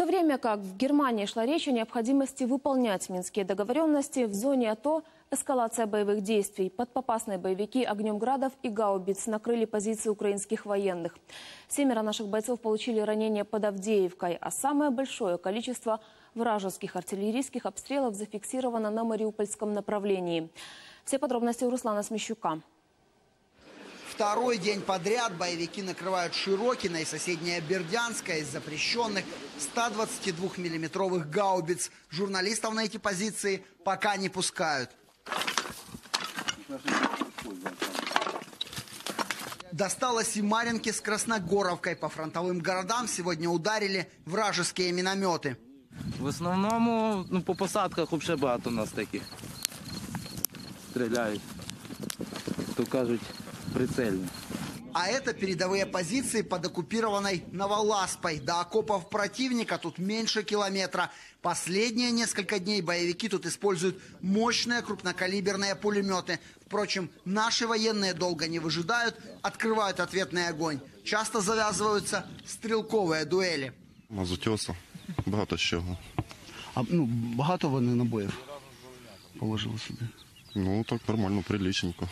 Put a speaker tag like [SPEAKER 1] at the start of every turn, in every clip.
[SPEAKER 1] то время как в Германии шла речь о необходимости выполнять минские договоренности, в зоне АТО эскалация боевых действий. Подпопасные боевики огнем градов и гаубиц накрыли позиции украинских военных. 7 наших бойцов получили ранения под Авдеевкой, а самое большое количество вражеских артиллерийских обстрелов зафиксировано на Мариупольском направлении. Все подробности у Руслана Смещука.
[SPEAKER 2] Второй день подряд боевики накрывают Широкино и соседняя Бердянская из запрещенных 122-миллиметровых гаубиц. Журналистов на эти позиции пока не пускают. Досталось и Марьинке с Красногоровкой. По фронтовым городам сегодня ударили вражеские минометы.
[SPEAKER 3] В основному по посадках взагалі багато у нас таких. Стріляють, то кажуть, прицельно.
[SPEAKER 2] А это передовые позиции под оккупированной Новоласпой. До окопов противника тут меньше километра. Последние несколько дней боевики тут используют мощные крупнокалиберные пулеметы. Впрочем, наши военные долго не выжидают, открывают ответный огонь. Часто завязываются стрелковые дуэли.
[SPEAKER 4] Мазутьоса, багато чого.
[SPEAKER 5] А багато вони набоїв положили сюди?
[SPEAKER 4] Так нормально, приличненько.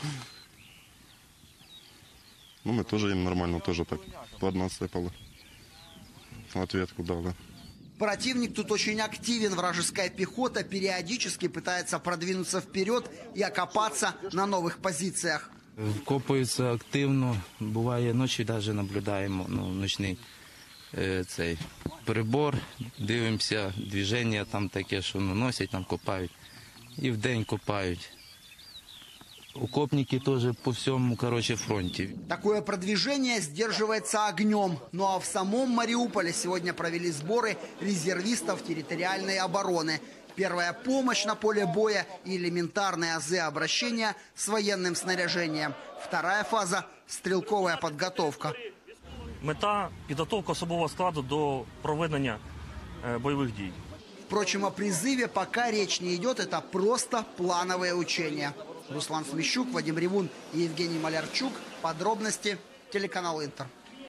[SPEAKER 4] Мы тоже им нормально, тоже так поднасыпали. Ответку дали.
[SPEAKER 2] Противник тут очень активен. Вражеская пехота периодически пытается продвинуться вперед и окопаться на новых позициях.
[SPEAKER 3] Копаються активно. Буває ночі навіть наблюдаємо, ночний цей прибор. Дивимося, движення там таке, що носять, там копають. І вдень копають. Укопники тоже по всему, фронте.
[SPEAKER 2] Такое продвижение сдерживается огнем. Ну а в самом Мариуполе сегодня провели сборы резервистов территориальной обороны. Первая помощь на поле боя и элементарные азы обращения с военным снаряжением. Вторая фаза – стрелковая подготовка.
[SPEAKER 6] Мета – підготовка особового складу до проведення бойових дій.
[SPEAKER 2] Впрочем, о призыве пока речь не идет, это просто плановые учения. Руслан Смещук, Вадим Ревун и Евгений Малярчук. Подробности телеканал Интер.